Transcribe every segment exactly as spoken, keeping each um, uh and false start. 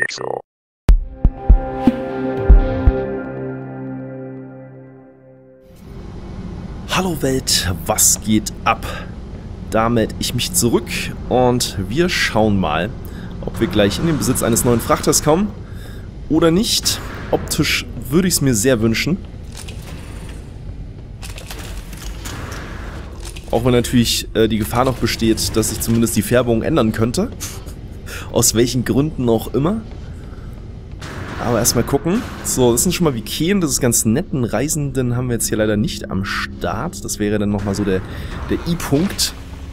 Wechsel. Hallo Welt, was geht ab? Da melde ich mich zurück und wir schauen mal, ob wir gleich in den Besitz eines neuen Frachters kommen oder nicht. Optisch würde ich es mir sehr wünschen. Auch wenn natürlich äh, die Gefahr noch besteht, dass sich zumindest die Färbung ändern könnte. Aus welchen Gründen auch immer. Aber erstmal gucken. So, das sind schon mal Vikeen. Das ist ganz netten Reisenden haben wir jetzt hier leider nicht am Start. Das wäre dann nochmal so der, der I-Punkt.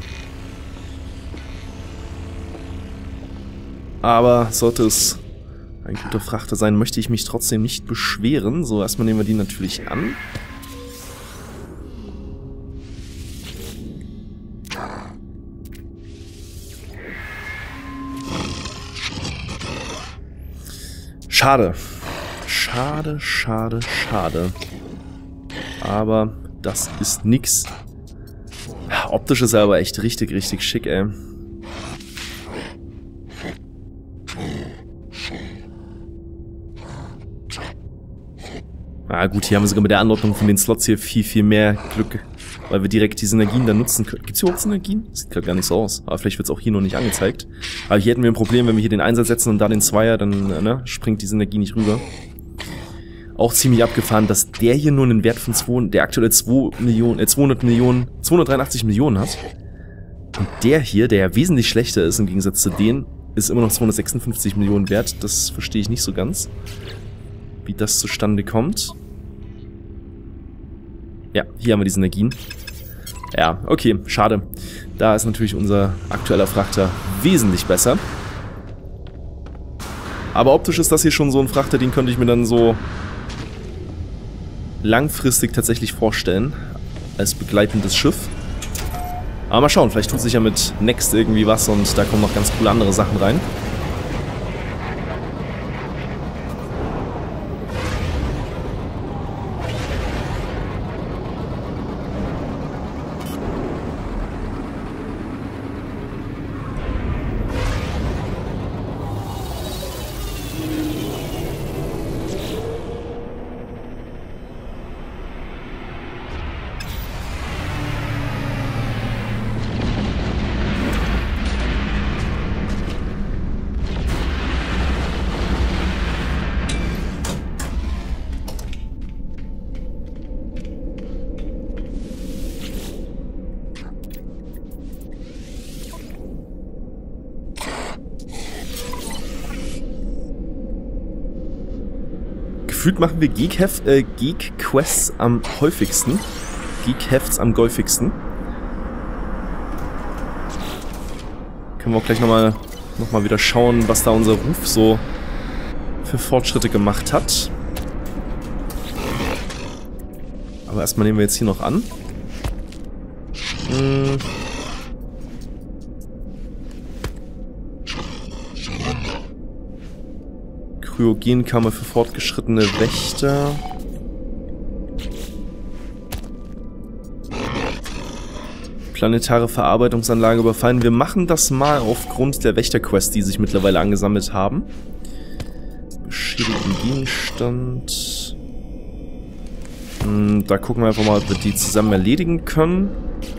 Aber sollte es ein guter Frachter sein, möchte ich mich trotzdem nicht beschweren. So, erstmal nehmen wir die natürlich an. Schade. Schade, schade, schade. Aber das ist nix. Optisch ist er aber echt richtig, richtig schick, ey. Ah gut, hier haben wir sogar mit der Anordnung von den Slots hier viel, viel mehr Glück, weil wir direkt die Synergien dann nutzen können. Gibt es hier überhaupt Synergien? Sieht gerade gar nicht so aus. Aber vielleicht wird es auch hier noch nicht angezeigt. Aber hier hätten wir ein Problem, wenn wir hier den Einsatz setzen und da den Zweier, dann ne, springt die Synergie nicht rüber. Auch ziemlich abgefahren, dass der hier nur einen Wert von zwei, der aktuell zwei Millionen, äh, zweihundert Millionen, zweihundertdreiundachtzig Millionen hat. Und der hier, der ja wesentlich schlechter ist im Gegensatz zu denen, ist immer noch zweihundertsechsundfünfzig Millionen wert. Das verstehe ich nicht so ganz, wie das zustande kommt. Ja, hier haben wir die Synergien. Ja, okay, schade. Da ist natürlich unser aktueller Frachter wesentlich besser. Aber optisch ist das hier schon so ein Frachter, den könnte ich mir dann so langfristig tatsächlich vorstellen. Als begleitendes Schiff. Aber mal schauen, vielleicht tut sich ja mit Next irgendwie was und da kommen noch ganz coole andere Sachen rein. Gefühlt machen wir Geek-Heft, äh, Geek-Quests am häufigsten. Geek-Hefts am häufigsten. Können wir auch gleich nochmal noch mal wieder schauen, was da unser Ruf so für Fortschritte gemacht hat. Aber erstmal nehmen wir jetzt hier noch an. Hm. Kryogenkammer für fortgeschrittene Wächter. Planetare Verarbeitungsanlage überfallen. Wir machen das mal aufgrund der Wächterquests, die sich mittlerweile angesammelt haben. Beschädigten Gegenstand. Hm, da gucken wir einfach mal, ob wir die zusammen erledigen können.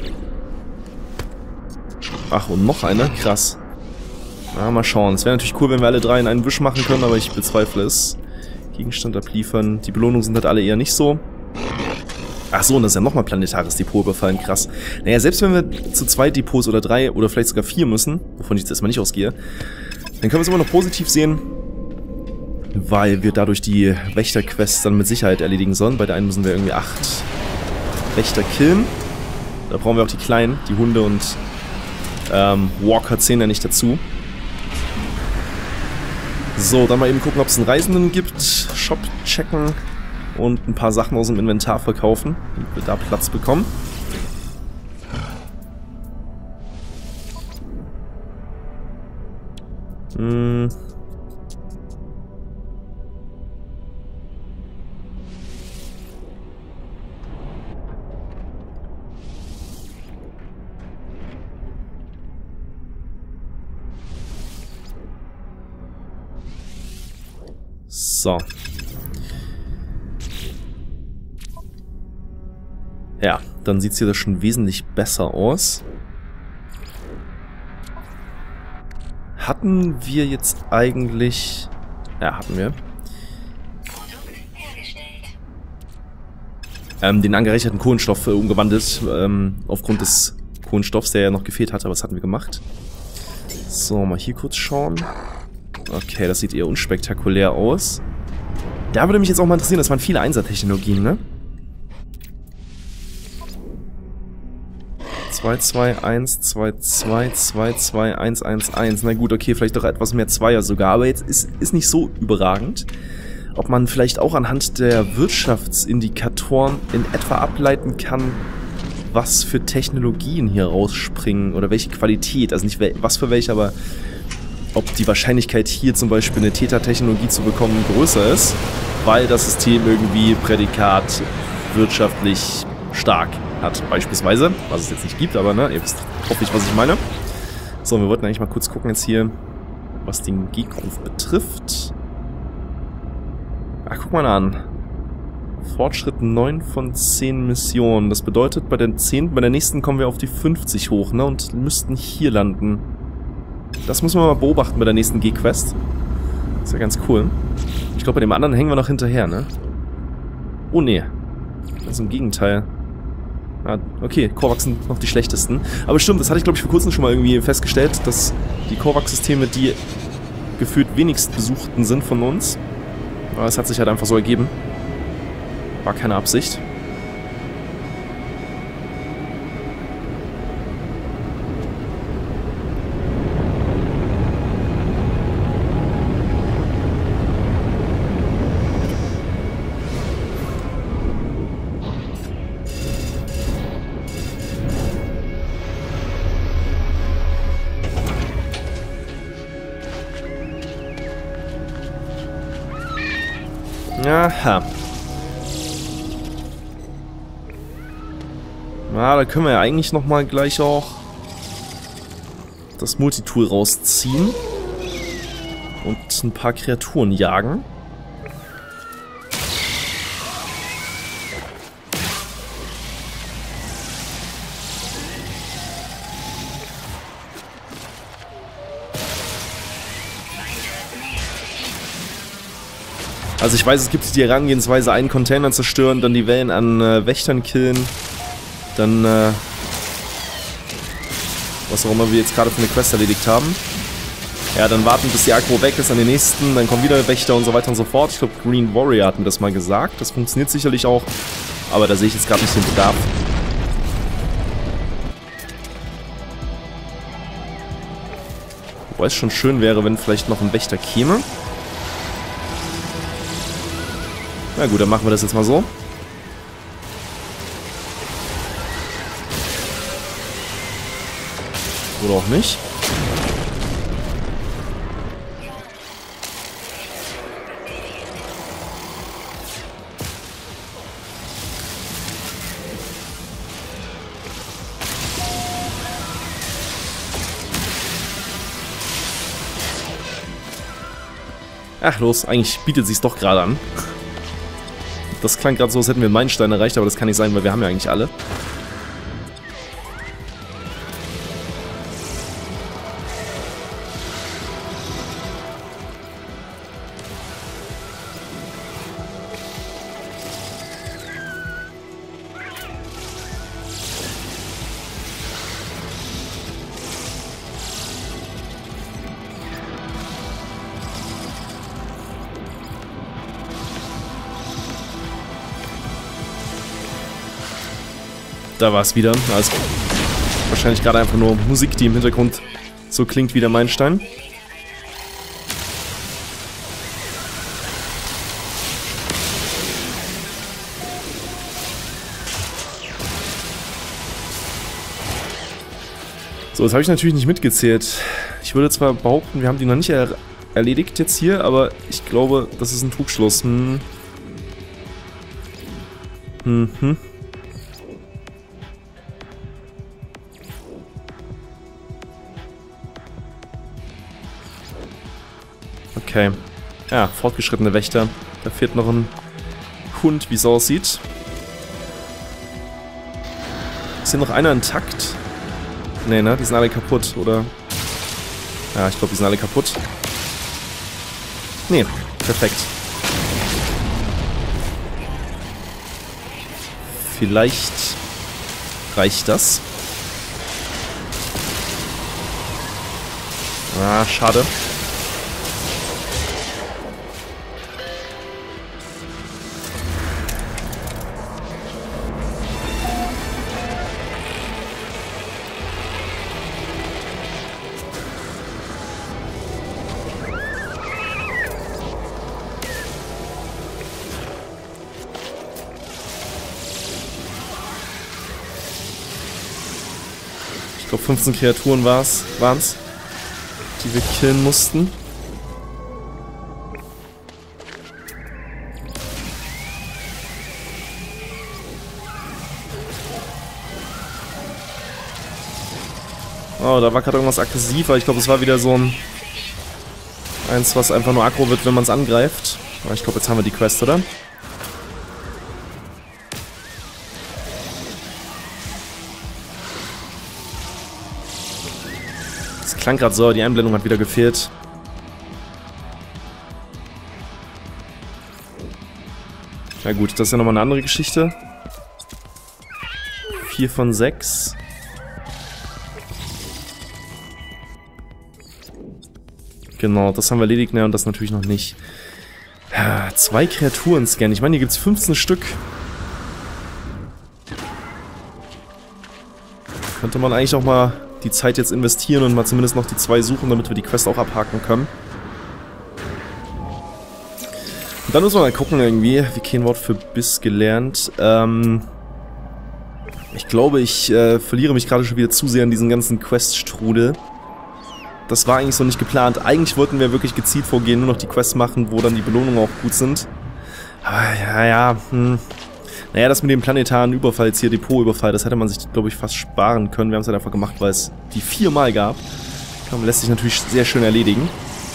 Ach, und noch eine? Krass. Na, mal schauen. Es wäre natürlich cool, wenn wir alle drei in einen Wisch machen können, aber ich bezweifle es. Gegenstand abliefern. Die Belohnungen sind halt alle eher nicht so. Ach so, und das ist ja nochmal planetares Depot überfallen. Krass. Naja, selbst wenn wir zu zwei Depots oder drei oder vielleicht sogar vier müssen, wovon ich jetzt erstmal nicht ausgehe, dann können wir es immer noch positiv sehen, weil wir dadurch die Wächterquests dann mit Sicherheit erledigen sollen. Bei der einen müssen wir irgendwie acht Wächter killen. Da brauchen wir auch die Kleinen, die Hunde und ähm, Walker zählen ja nicht dazu. So, dann mal eben gucken, ob es einen Reisenden gibt. Shop checken und ein paar Sachen aus dem Inventar verkaufen, damit wir da Platz bekommen. Hm. So. Ja, dann sieht es hier schon wesentlich besser aus. Hatten wir jetzt eigentlich... Ja, hatten wir. Ähm, den angereicherten Kohlenstoff äh, umgewandelt, ähm, aufgrund des Kohlenstoffs, der ja noch gefehlt hatte, aber das hatten wir gemacht. So, mal hier kurz schauen. Okay, das sieht eher unspektakulär aus. Da würde mich jetzt auch mal interessieren, das waren viele Einser-Technologien, ne? zwei zwei eins zwei zwei zwei zwei eins eins eins. Na gut, okay, vielleicht doch etwas mehr Zweier sogar, aber jetzt ist, ist nicht so überragend. Ob man vielleicht auch anhand der Wirtschaftsindikatoren in etwa ableiten kann, was für Technologien hier rausspringen oder welche Qualität, also nicht was für welche, aber ob die Wahrscheinlichkeit hier zum Beispiel eine Theta-Technologie zu bekommen größer ist, weil das System irgendwie Prädikat wirtschaftlich stark hat, beispielsweise, was es jetzt nicht gibt, aber ne, ihr wisst hoffentlich, was ich meine. So, wir wollten eigentlich mal kurz gucken jetzt hier, was den Geekruf betrifft. Ach, guck mal an. Fortschritt neun von zehn Missionen. Das bedeutet, bei der zehnten, bei der nächsten kommen wir auf die fünfzig hoch, ne? Und müssten hier landen. Das müssen wir mal beobachten bei der nächsten G-Quest. Ist ja ganz cool. Ich glaube, bei dem anderen hängen wir noch hinterher, ne? Oh, ne. Also im Gegenteil. Ah, okay, Korvax sind noch die schlechtesten. Aber stimmt, das hatte ich, glaube ich, vor kurzem schon mal irgendwie festgestellt, dass die Korvax-Systeme die gefühlt wenigst besuchten sind von uns. Aber es hat sich halt einfach so ergeben. War keine Absicht. Aha. Na, da können wir ja eigentlich nochmal gleich auch das Multitool rausziehen und ein paar Kreaturen jagen. Also ich weiß, es gibt die Herangehensweise, einen Container zerstören, dann die Wellen an äh, Wächtern killen, dann äh, was auch immer wir jetzt gerade für eine Quest erledigt haben. Ja, dann warten, bis die Aggro weg ist an den nächsten, dann kommen wieder Wächter und so weiter und so fort. Ich glaube, Green Warrior hat mir das mal gesagt, das funktioniert sicherlich auch, aber da sehe ich jetzt gerade nicht den Bedarf. Wobei es schon schön wäre, wenn vielleicht noch ein Wächter käme. Na gut, dann machen wir das jetzt mal so. Oder auch nicht. Ach los, eigentlich bietet sich's doch gerade an. Das klang gerade so, als hätten wir einen Meilenstein erreicht, aber das kann nicht sein, weil wir haben ja eigentlich alle. Da war es wieder. Also wahrscheinlich gerade einfach nur Musik, die im Hintergrund so klingt wie der Meilenstein. So, das habe ich natürlich nicht mitgezählt. Ich würde zwar behaupten, wir haben die noch nicht er erledigt jetzt hier, aber ich glaube, das ist ein Trugschluss. Hm. Hm, hm. Okay. Ja, fortgeschrittene Wächter. Da fehlt noch ein Hund, wie es aussieht. Ist hier noch einer intakt? Nee, ne? Die sind alle kaputt, oder? Ja, ich glaube, die sind alle kaputt. Nee, perfekt. Vielleicht reicht das. Ah, schade. Ich glaube, fünfzehn Kreaturen war's, waren's, die wir killen mussten. Oh, da war gerade irgendwas aggressiv, aber ich glaube, es war wieder so ein... Eins, was einfach nur aggro wird, wenn man es angreift. Aber ich glaube, jetzt haben wir die Quest, oder? Klang gerade so, die Einblendung hat wieder gefehlt. Na gut, das ist ja nochmal eine andere Geschichte. vier von sechs. Genau, das haben wir erledigt, ne, und das natürlich noch nicht. Ja, zwei Kreaturen scannen. Ich meine, hier gibt es fünfzehn Stück. Könnte man eigentlich auch mal die Zeit jetzt investieren und mal zumindest noch die zwei suchen, damit wir die Quest auch abhaken können. Und dann müssen wir mal gucken irgendwie, wie Kennwort für Biss gelernt. Ähm, ich glaube, ich äh, verliere mich gerade schon wieder zu sehr in diesen ganzen Quest-Strudel. Das war eigentlich so nicht geplant. Eigentlich wollten wir wirklich gezielt vorgehen, nur noch die Quests machen, wo dann die Belohnungen auch gut sind. Aber ja, ja, hm... Naja, das mit dem planetaren Überfall, jetzt hier Depotüberfall, das hätte man sich, glaube ich, fast sparen können. Wir haben es halt einfach gemacht, weil es die viermal gab. Das lässt sich natürlich sehr schön erledigen.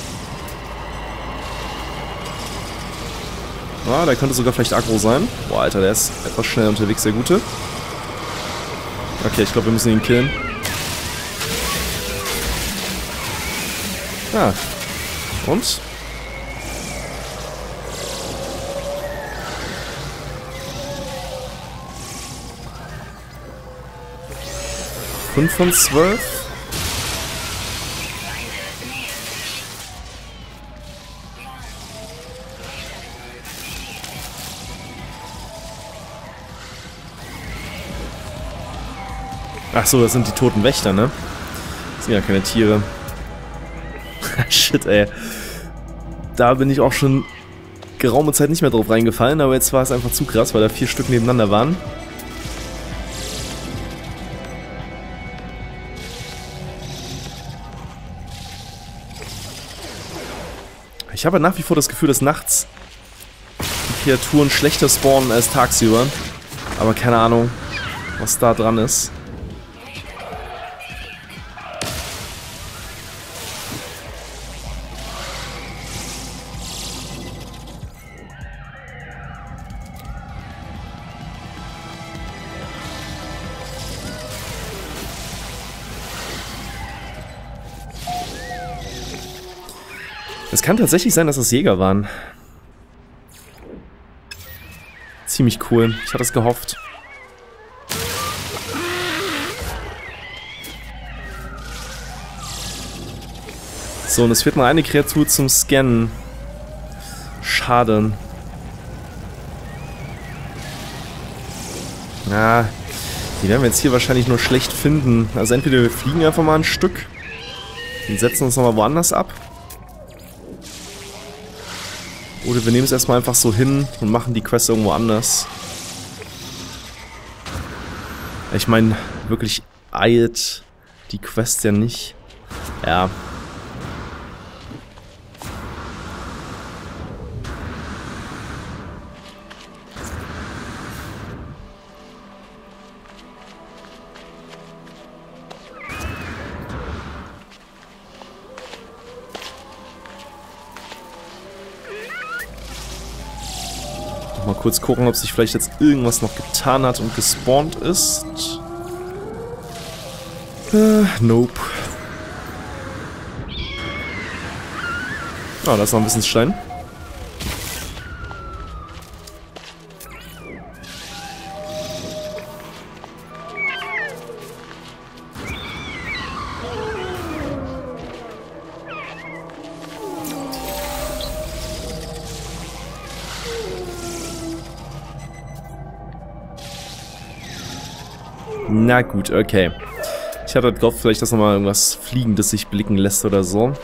Ah, der könnte sogar vielleicht aggro sein. Boah, Alter, der ist etwas schnell unterwegs, der Gute. Okay, ich glaube, wir müssen ihn killen. Ah. Und? fünf von zwölf. Ach so, das sind die toten Wächter, ne? Das sind ja keine Tiere. Shit, ey. Da bin ich auch schon geraume Zeit nicht mehr drauf reingefallen, aber jetzt war es einfach zu krass, weil da vier Stück nebeneinander waren. Ich habe nach wie vor das Gefühl, dass nachts die Kreaturen schlechter spawnen als tagsüber. Aber keine Ahnung, was da dran ist. Es kann tatsächlich sein, dass das Jäger waren. Ziemlich cool. Ich hatte es gehofft. So, und es fehlt noch eine Kreatur zum Scannen. Schade. Ja, die werden wir jetzt hier wahrscheinlich nur schlecht finden. Also entweder wir fliegen einfach mal ein Stück und setzen uns nochmal woanders ab. Oder wir nehmen es erstmal einfach so hin und machen die Quest irgendwo anders. Ich meine, wirklich eilt die Quest ja nicht. Ja. Mal kurz gucken, ob sich vielleicht jetzt irgendwas noch getan hat und gespawnt ist. Äh, nope. Ah, da ist noch ein bisschen Stein. Na gut, okay. Ich hatte gehofft, vielleicht, dass nochmal irgendwas Fliegendes sich blicken lässt oder so.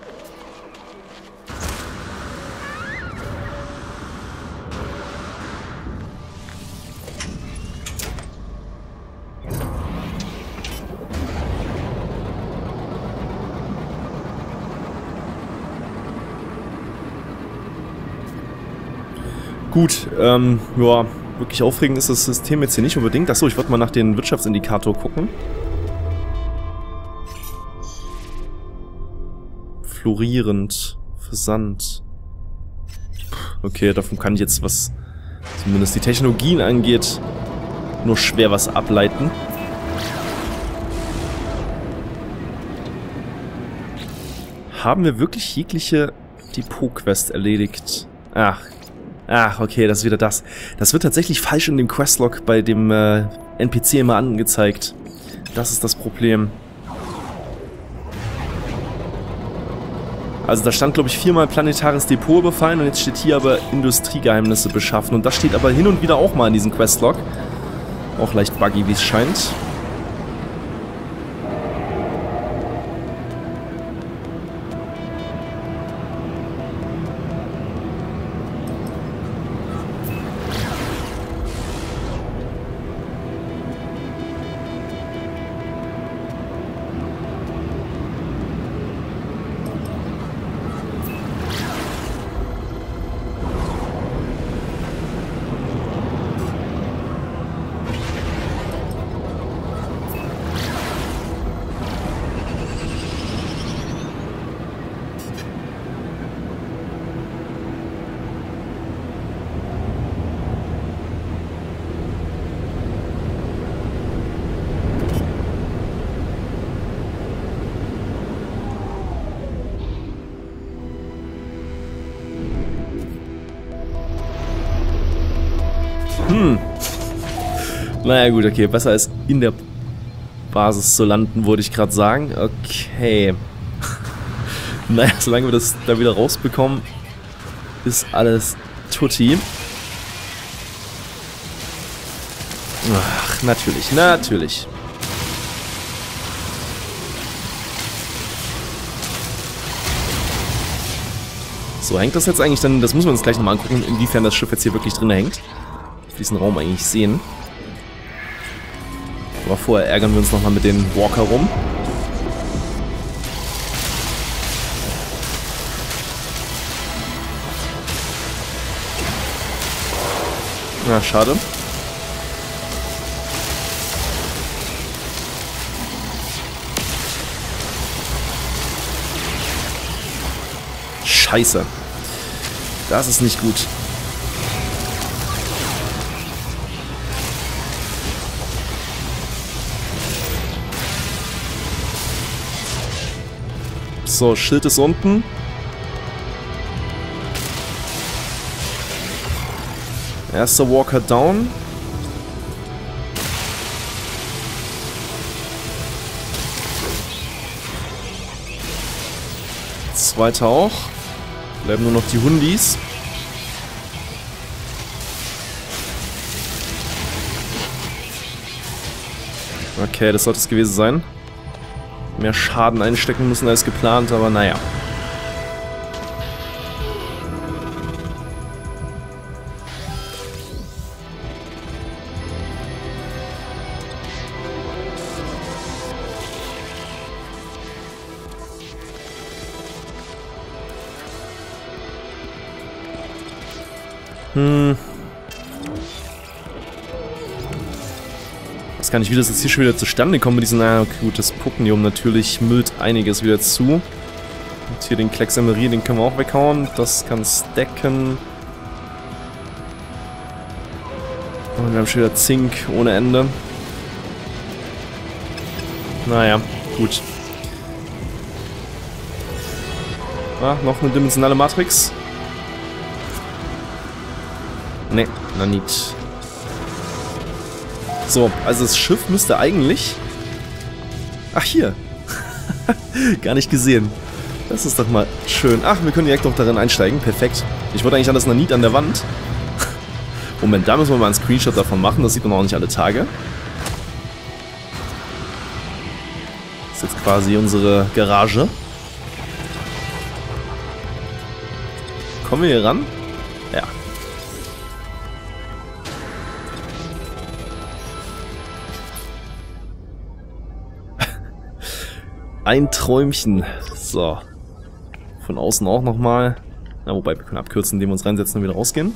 Gut, ähm, ja, wirklich aufregend ist das System jetzt hier nicht unbedingt. Achso, ich wollte mal nach dem Wirtschaftsindikator gucken. Florierend. Versand. Okay, davon kann ich jetzt, was zumindest die Technologien angeht, nur schwer was ableiten. Haben wir wirklich jegliche Depot-Quest erledigt? Ach, ach, okay, das ist wieder das. Das wird tatsächlich falsch in dem Questlog bei dem äh, N P C immer angezeigt. Das ist das Problem. Also da stand, glaube ich, viermal planetares Depot befallen und jetzt steht hier aber Industriegeheimnisse beschaffen. Und das steht aber hin und wieder auch mal in diesem Questlog. Auch leicht buggy, wie es scheint. Hm. Naja gut, okay. Besser als in der Basis zu landen, würde ich gerade sagen. Okay. Naja, solange wir das da wieder rausbekommen, ist alles tutti. Ach, natürlich, natürlich. So, hängt das jetzt eigentlich dann, das müssen wir uns gleich nochmal angucken, inwiefern das Schiff jetzt hier wirklich drin hängt. Diesen Raum eigentlich sehen. Aber vorher ärgern wir uns nochmal mit den Walker rum. Na, schade. Scheiße. Das ist nicht gut. So, Schild ist unten. Erster Walker down. Zweiter auch. Bleiben nur noch die Hundis. Okay, das sollte es gewesen sein. Mehr Schaden einstecken müssen als geplant, aber naja. Hm. Ich weiß gar nicht, wie das jetzt hier schon wieder zustande kommt mit diesen... Na okay, gut, das Puknium natürlich müllt einiges wieder zu. Und hier den Klecksemerie, den können wir auch weghauen. Das kann stacken. Und wir haben schon wieder Zink ohne Ende. Naja, gut. Ah, noch eine dimensionale Matrix. Ne, Nanit. So, also das Schiff müsste eigentlich... Ach, hier. Gar nicht gesehen. Das ist doch mal schön. Ach, wir können direkt noch darin einsteigen. Perfekt. Ich wollte eigentlich an das Nanit an der Wand. Moment, da müssen wir mal einen Screenshot davon machen. Das sieht man auch nicht alle Tage. Das ist jetzt quasi unsere Garage. Kommen wir hier ran? Ja. Ein Träumchen. So. Von außen auch nochmal. Na, wobei wir können abkürzen, indem wir uns reinsetzen und wieder rausgehen.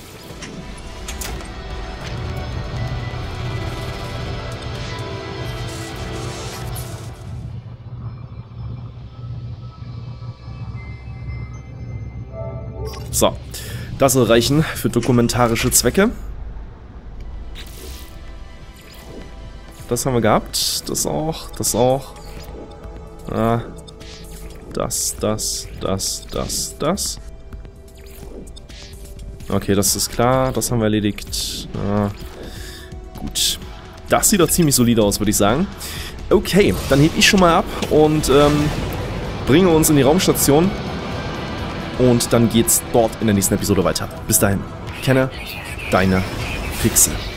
So, das soll reichen für dokumentarische Zwecke. Das haben wir gehabt. Das auch, das auch. Ah, das, das, das, das, das. Okay, das ist klar. Das haben wir erledigt. Ah, gut. Das sieht doch ziemlich solide aus, würde ich sagen. Okay, dann heb ich schon mal ab und ähm, bringe uns in die Raumstation. Und dann geht's dort in der nächsten Episode weiter. Bis dahin. Kenne, deine Pixel.